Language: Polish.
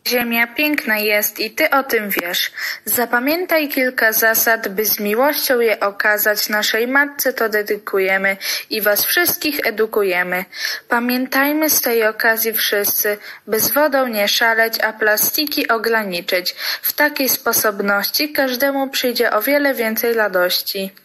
Ziemia piękna jest i ty o tym wiesz. Zapamiętaj kilka zasad, by z miłością je okazać. Naszej matce to dedykujemy i was wszystkich edukujemy. Pamiętajmy z tej okazji wszyscy, by z wodą nie szaleć, a plastiki ograniczyć. W takiej sposobności każdemu przyjdzie o wiele więcej radości.